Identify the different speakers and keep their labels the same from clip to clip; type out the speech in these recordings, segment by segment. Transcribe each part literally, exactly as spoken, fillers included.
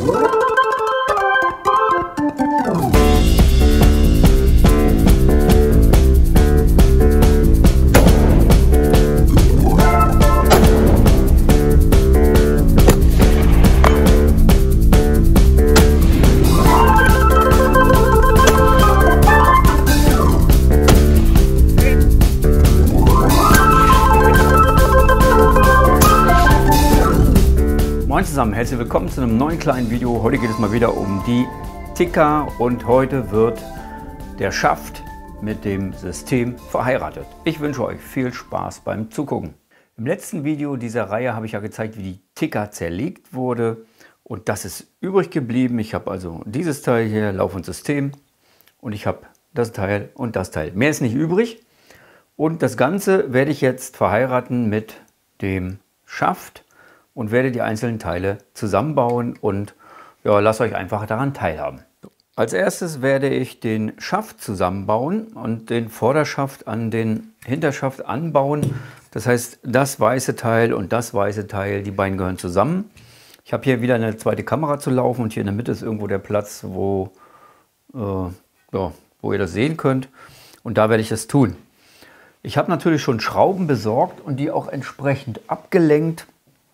Speaker 1: Moin zusammen, herzlich willkommen zu einem neuen kleinen Video. Heute geht es mal wieder um die Tikka und heute wird der Schaft mit dem System verheiratet. Ich wünsche euch viel Spaß beim Zugucken. Im letzten Video dieser Reihe habe ich ja gezeigt, wie die Tikka zerlegt wurde und das ist übrig geblieben. Ich habe also dieses Teil hier, Lauf und System, und ich habe das Teil und das Teil. Mehr ist nicht übrig und das Ganze werde ich jetzt verheiraten mit dem Schaft und werde die einzelnen Teile zusammenbauen und ja, lasst euch einfach daran teilhaben. Als erstes werde ich den Schaft zusammenbauen und den Vorderschaft an den Hinterschaft anbauen. Das heißt, das weiße Teil und das weiße Teil, die beiden gehören zusammen. Ich habe hier wieder eine zweite Kamera zu laufen und hier in der Mitte ist irgendwo der Platz, wo, äh, ja, wo ihr das sehen könnt. Und da werde ich das tun. Ich habe natürlich schon Schrauben besorgt und die auch entsprechend abgelenkt.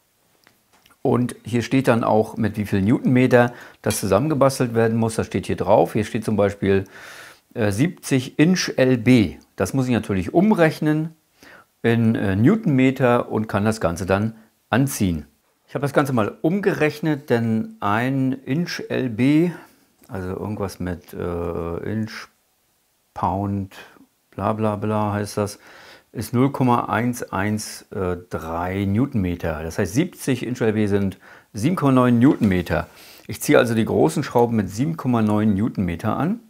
Speaker 1: Und hier steht dann auch, mit wie viel Newtonmeter das zusammengebastelt werden muss. Das steht hier drauf. Hier steht zum Beispiel äh, siebzig Inch L B. Das muss ich natürlich umrechnen in äh, Newtonmeter und kann das Ganze dann anziehen. Ich habe das Ganze mal umgerechnet, denn ein Inch L B, also irgendwas mit äh, Inch, Pound, bla bla bla heißt das, ist null Komma eins eins drei Newtonmeter. Das heißt, siebzig Inch L B sind sieben Komma neun Newtonmeter. Ich ziehe also die großen Schrauben mit sieben Komma neun Newtonmeter an.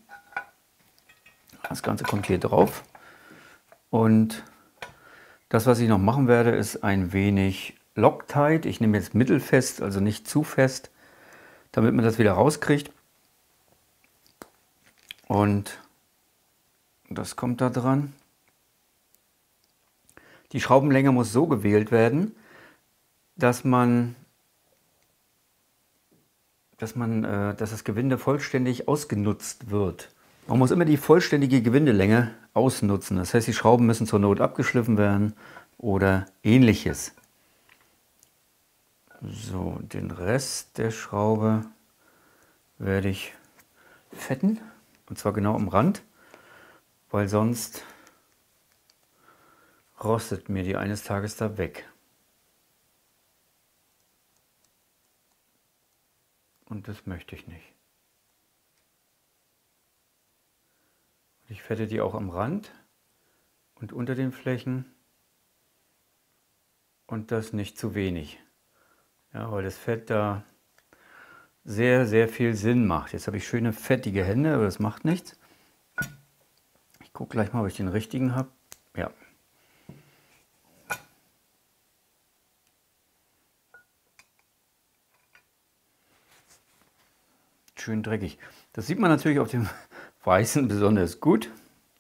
Speaker 1: Das Ganze kommt hier drauf. Und das, was ich noch machen werde, ist ein wenig Loctite. Ich nehme jetzt mittelfest, also nicht zu fest, damit man das wieder rauskriegt. Und das kommt da dran. Die Schraubenlänge muss so gewählt werden, dass man, dass man, äh, dass das Gewinde vollständig ausgenutzt wird. Man muss immer die vollständige Gewindelänge ausnutzen. Das heißt, die Schrauben müssen zur Not abgeschliffen werden oder ähnliches. So, den Rest der Schraube werde ich fetten, und zwar genau am Rand, weil sonst rostet mir die eines Tages da weg. Und das möchte ich nicht. Ich fette die auch am Rand und unter den Flächen und das nicht zu wenig. Ja, weil das Fett da sehr, sehr viel Sinn macht. Jetzt habe ich schöne fettige Hände, aber das macht nichts. Ich gucke gleich mal, ob ich den richtigen habe. Ja. Schön dreckig. Das sieht man natürlich auf dem Weißen besonders gut.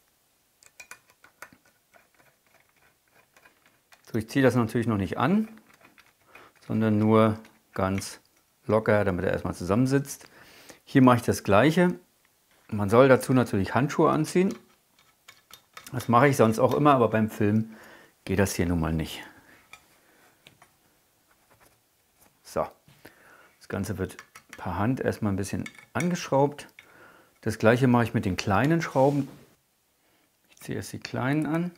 Speaker 1: So, ich ziehe das natürlich noch nicht an, sondern nur ganz locker, damit er erstmal zusammensitzt. Hier mache ich das Gleiche. Man soll dazu natürlich Handschuhe anziehen. Das mache ich sonst auch immer, aber beim Film geht das hier nun mal nicht. So, das Ganze wird per Hand erstmal ein bisschen angeschraubt. Das gleiche mache ich mit den kleinen Schrauben. Ich ziehe erst die kleinen an.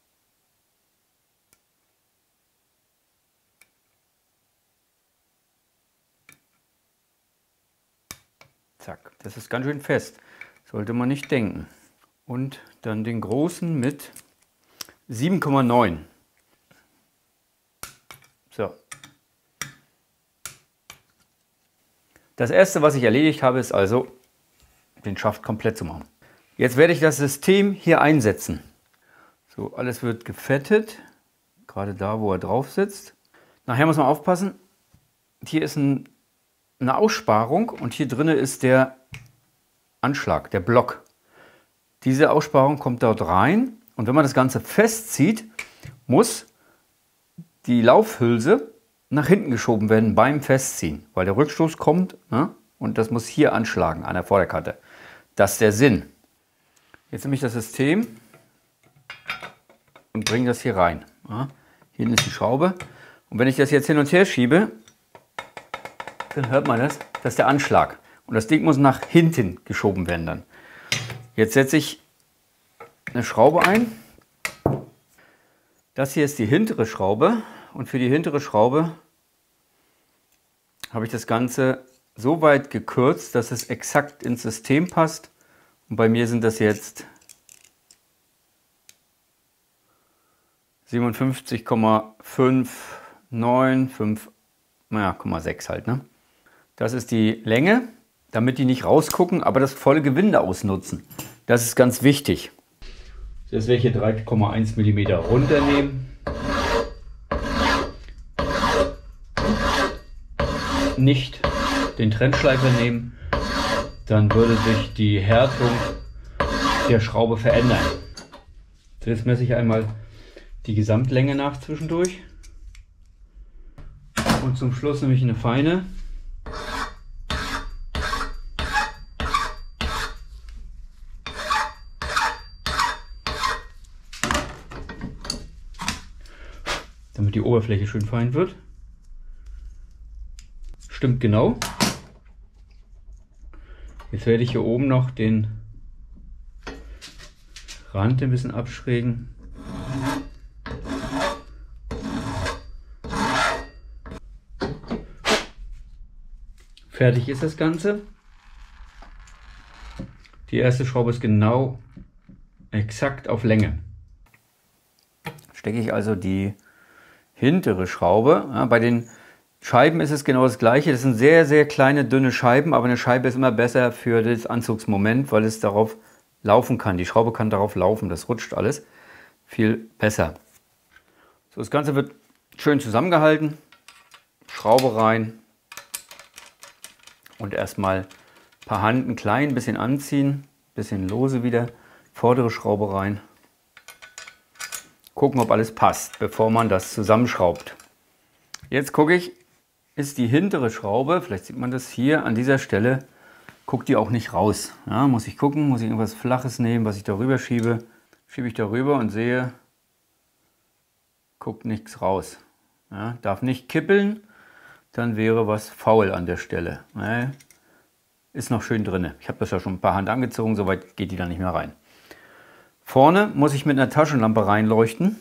Speaker 1: Zack, das ist ganz schön fest. Sollte man nicht denken. Und dann den großen mit sieben Komma neun. So. Das erste, was ich erledigt habe, ist also, den Schaft komplett zu machen. Jetzt werde ich das System hier einsetzen. So, alles wird gefettet, gerade da, wo er drauf sitzt. Nachher muss man aufpassen, hier ist ein, eine Aussparung und hier drin ist der Anschlag, der Block. Diese Aussparung kommt dort rein und wenn man das Ganze festzieht, muss die Laufhülse nach hinten geschoben werden beim Festziehen, weil der Rückstoß kommt, ne? Und das muss hier anschlagen an der Vorderkante. Das ist der Sinn. Jetzt nehme ich das System und bringe das hier rein. Ja? Hier ist die Schraube. Und wenn ich das jetzt hin und her schiebe, dann hört man das. Das ist der Anschlag. Und das Ding muss nach hinten geschoben werden dann. Jetzt setze ich eine Schraube ein. Das hier ist die hintere Schraube. Und für die hintere Schraube habe ich das Ganze so weit gekürzt, dass es exakt ins System passt. Und bei mir sind das jetzt siebenundfünfzig Komma fünf neun fünf, naja, Komma sechs halt, ne? Das ist die Länge, damit die nicht rausgucken, aber das volle Gewinde ausnutzen. Das ist ganz wichtig. Jetzt werde ich hier drei Komma eins Millimeter runternehmen. Nicht den Trennschleifer nehmen, dann würde sich die Härtung der Schraube verändern. Jetzt messe ich einmal die Gesamtlänge nach zwischendurch und zum Schluss nehme ich eine feine. Damit die Oberfläche schön fein wird. Stimmt genau. Jetzt werde ich hier oben noch den Rand ein bisschen abschrägen. Fertig ist das Ganze. Die erste Schraube ist genau exakt auf Länge. Stecke ich also die hintere Schraube. Ja, bei den Scheiben ist es genau das gleiche. Das sind sehr, sehr kleine, dünne Scheiben, aber eine Scheibe ist immer besser für das Anzugsmoment, weil es darauf laufen kann. Die Schraube kann darauf laufen, das rutscht alles viel besser. So, das Ganze wird schön zusammengehalten. Schraube rein und erstmal per Hand ein klein bisschen anziehen, bisschen lose wieder, vordere Schraube rein. Gucken, ob alles passt, bevor man das zusammenschraubt. Jetzt gucke ich, ist die hintere Schraube, vielleicht sieht man das hier an dieser Stelle, guckt die auch nicht raus. Ja, muss ich gucken, muss ich irgendwas Flaches nehmen, was ich darüber schiebe. Schiebe ich darüber und sehe, guckt nichts raus. Ja, darf nicht kippeln, dann wäre was faul an der Stelle. Ja, ist noch schön drin. Ich habe das ja schon ein paar Hand angezogen, soweit geht die da nicht mehr rein. Vorne muss ich mit einer Taschenlampe reinleuchten.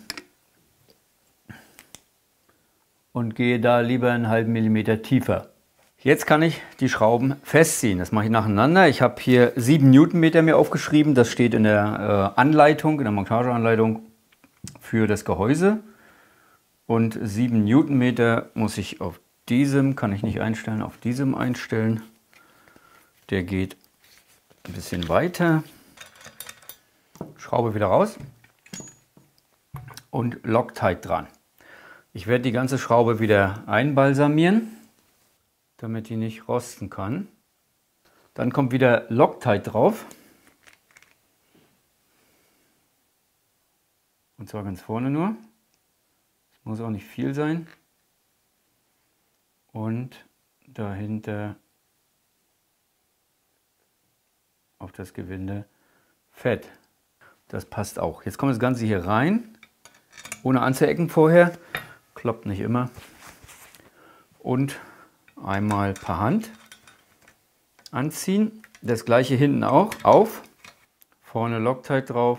Speaker 1: Und gehe da lieber einen halben Millimeter tiefer. Jetzt kann ich die Schrauben festziehen. Das mache ich nacheinander. Ich habe hier sieben Newtonmeter mir aufgeschrieben. Das steht in der äh, Anleitung, in der Montageanleitung für das Gehäuse. Und sieben Newtonmeter muss ich auf diesem, kann ich nicht einstellen, auf diesem einstellen. Der geht ein bisschen weiter. Schraube wieder raus und Loctite dran. Ich werde die ganze Schraube wieder einbalsamieren, damit die nicht rosten kann. Dann kommt wieder Loctite drauf. Und zwar ganz vorne nur. Das muss auch nicht viel sein. Und dahinter auf das Gewinde Fett. Das passt auch. Jetzt kommt das Ganze hier rein, ohne anzuecken vorher. Klappt nicht immer. Und einmal per Hand anziehen. Das gleiche hinten auch auf. Vorne Loctite drauf.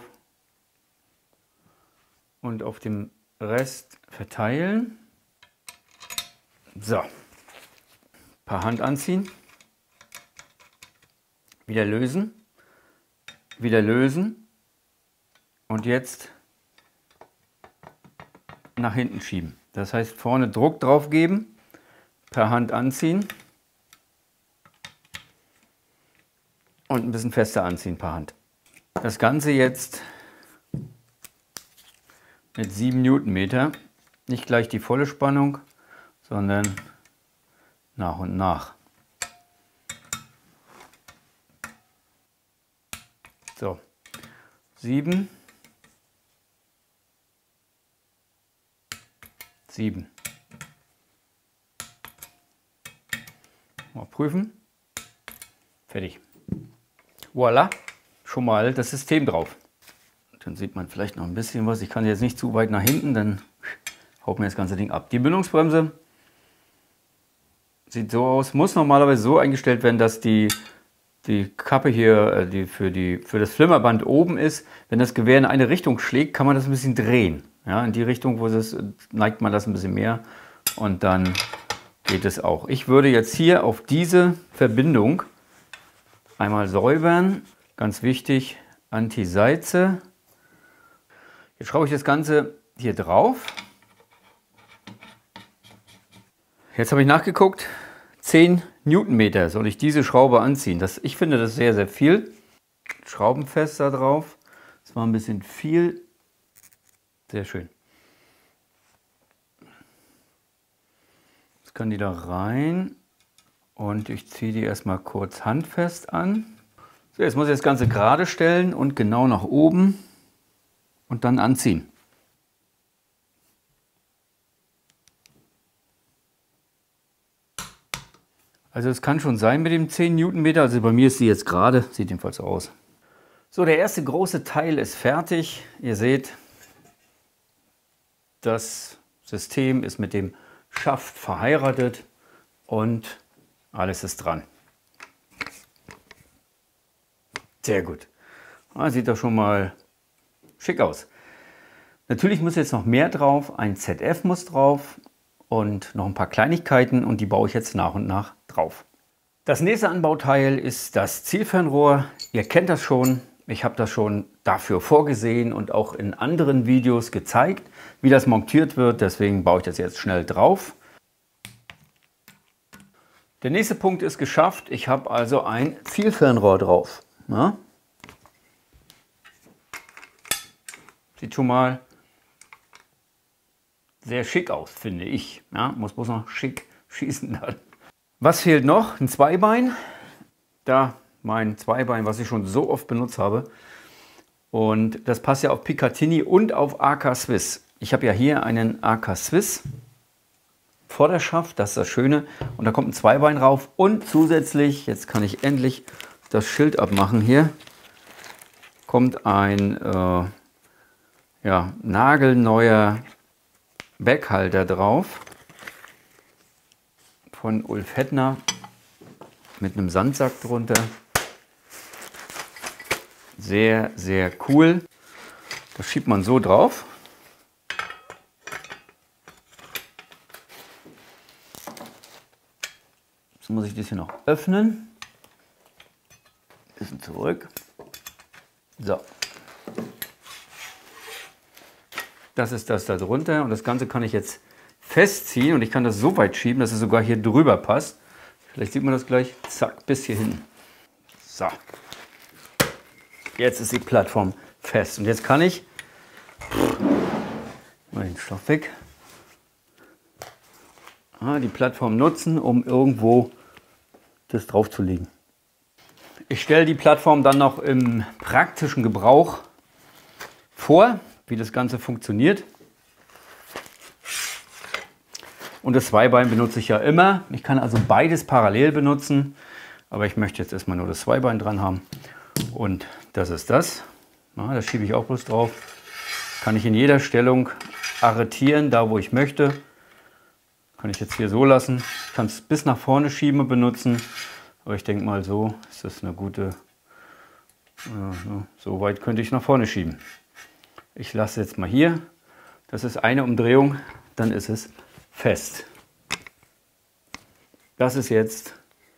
Speaker 1: Und auf dem Rest verteilen. So. Per Hand anziehen. Wieder lösen. Wieder lösen. Und jetzt nach hinten schieben. Das heißt, vorne Druck drauf geben, per Hand anziehen und ein bisschen fester anziehen per Hand. Das Ganze jetzt mit sieben Newtonmeter, nicht gleich die volle Spannung, sondern nach und nach. So, sieben. sieben. Mal prüfen. Fertig. Voila, schon mal das System drauf. Dann sieht man vielleicht noch ein bisschen was. Ich kann jetzt nicht zu weit nach hinten, dann haut mir das ganze Ding ab. Die Bindungsbremse sieht so aus, muss normalerweise so eingestellt werden, dass die, die Kappe hier die für, die für das Flimmerband oben ist. Wenn das Gewehr in eine Richtung schlägt, kann man das ein bisschen drehen. Ja, in die Richtung, wo es ist, neigt man das ein bisschen mehr und dann geht es auch. Ich würde jetzt hier auf diese Verbindung einmal säubern. Ganz wichtig, Anti-Seize. Jetzt schraube ich das Ganze hier drauf. Jetzt habe ich nachgeguckt, zehn Newtonmeter soll ich diese Schraube anziehen. Das, ich finde das sehr, sehr viel. Schraubenfest da drauf. Das war ein bisschen viel. Sehr schön. Jetzt kann die da rein und ich ziehe die erstmal kurz handfest an. So, jetzt muss ich das Ganze gerade stellen und genau nach oben und dann anziehen. Also es kann schon sein mit dem zehn Newtonmeter, also bei mir ist sie jetzt gerade, sieht jedenfalls so aus. So, der erste große Teil ist fertig. Ihr seht, das System ist mit dem Schaft verheiratet und alles ist dran. Sehr gut. Ah, sieht doch schon mal schick aus. Natürlich muss jetzt noch mehr drauf, ein Z F muss drauf und noch ein paar Kleinigkeiten und die baue ich jetzt nach und nach drauf. Das nächste Anbauteil ist das Zielfernrohr. Ihr kennt das schon. Ich habe das schon dafür vorgesehen und auch in anderen Videos gezeigt, wie das montiert wird. Deswegen baue ich das jetzt schnell drauf. Der nächste Punkt ist geschafft. Ich habe also ein Zielfernrohr drauf. Ja? Sieht schon mal sehr schick aus, finde ich. Ja, muss bloß noch schick schießen dann. Was fehlt noch? Ein Zweibein. Da mein Zweibein, was ich schon so oft benutzt habe. Und das passt ja auf Picatinny und auf A K Swiss. Ich habe ja hier einen A K Swiss Vorderschaft, das ist das Schöne. Und da kommt ein Zweibein rauf. Und zusätzlich, jetzt kann ich endlich das Schild abmachen hier, kommt ein äh, ja, nagelneuer Backhalter drauf von Ulf Hettner mit einem Sandsack drunter. Sehr, sehr cool. Das schiebt man so drauf. Jetzt muss ich das hier noch öffnen. Ein bisschen zurück. So. Das ist das da drunter und das Ganze kann ich jetzt festziehen und ich kann das so weit schieben, dass es sogar hier drüber passt. Vielleicht sieht man das gleich. Zack, bis hier hin. So. Jetzt ist die Plattform fest und jetzt kann ich mal den Stoff weg. Ah, die Plattform nutzen, um irgendwo das drauf zu legen. Ich stelle die Plattform dann noch im praktischen Gebrauch vor, wie das Ganze funktioniert. Und das Zweibein benutze ich ja immer. Ich kann also beides parallel benutzen, aber ich möchte jetzt erstmal nur das Zweibein dran haben. Und das ist das. Na, das schiebe ich auch bloß drauf. Kann ich in jeder Stellung arretieren, da wo ich möchte. Kann ich jetzt hier so lassen. Ich kann es bis nach vorne schieben und benutzen. Aber ich denke mal, so ist das eine gute... So weit könnte ich nach vorne schieben. Ich lasse jetzt mal hier. Das ist eine Umdrehung, dann ist es fest. Das ist jetzt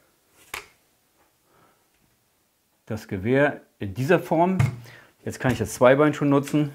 Speaker 1: das Gewehr in dieser Form. Jetzt kann ich das Zweibein schon nutzen.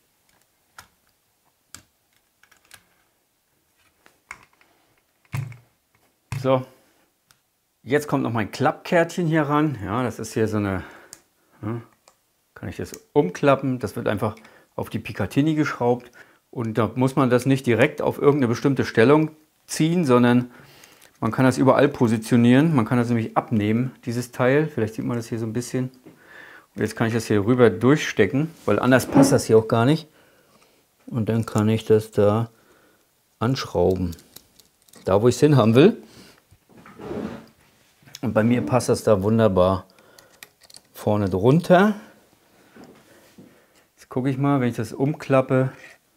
Speaker 1: So, jetzt kommt noch mein Klappkärtchen hier ran. Ja, das ist hier so eine, ja, kann ich das umklappen. Das wird einfach auf die Picatinny geschraubt. Und da muss man das nicht direkt auf irgendeine bestimmte Stellung ziehen, sondern man kann das überall positionieren. Man kann das nämlich abnehmen, dieses Teil. Vielleicht sieht man das hier so ein bisschen. Und jetzt kann ich das hier rüber durchstecken, weil anders passt das hier auch gar nicht. Und dann kann ich das da anschrauben. Da, wo ich es hinhaben will. Und bei mir passt das da wunderbar vorne drunter. Jetzt gucke ich mal, wenn ich das umklappe,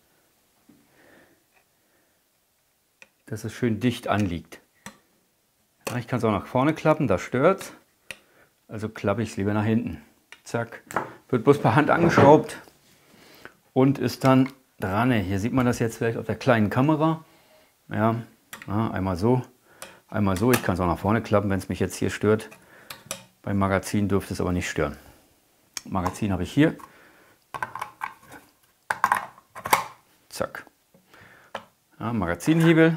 Speaker 1: dass es schön dicht anliegt. Ja, ich kann es auch nach vorne klappen, das stört. Also klappe ich es lieber nach hinten. Zack. Wird bloß per Hand angeschraubt und ist dann dran. Hier sieht man das jetzt vielleicht auf der kleinen Kamera. Ja, ja, einmal so, einmal so. Ich kann es auch nach vorne klappen, wenn es mich jetzt hier stört. Beim Magazin dürfte es aber nicht stören. Magazin habe ich hier. Zack. Ja, Magazinhebel.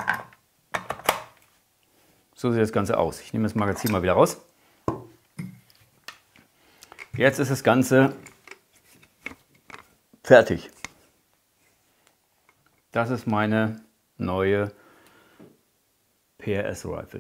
Speaker 1: So sieht das Ganze aus. Ich nehme das Magazin mal wieder raus. Jetzt ist das Ganze fertig. Das ist meine neue P R S-Rifle.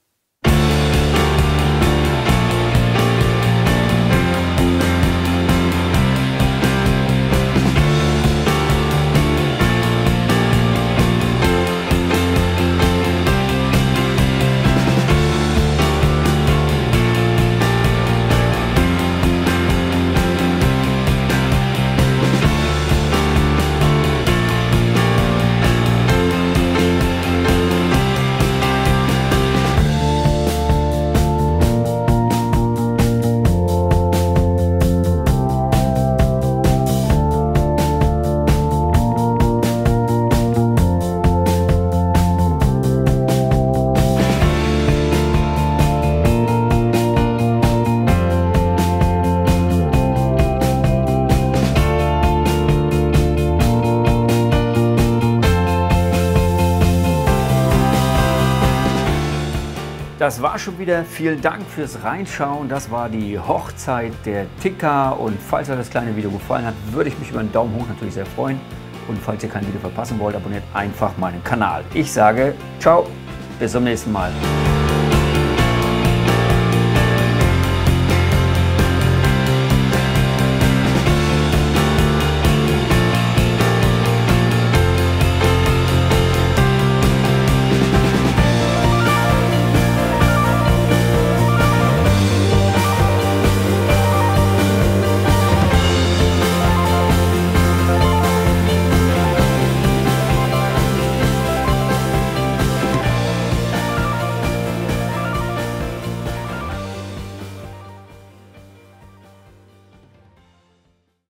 Speaker 1: Das war schon wieder. Vielen Dank fürs Reinschauen. Das war die Hochzeit der Tikka. Und falls euch das kleine Video gefallen hat, würde ich mich über einen Daumen hoch natürlich sehr freuen. Und falls ihr kein Video verpassen wollt, abonniert einfach meinen Kanal. Ich sage ciao, bis zum nächsten Mal.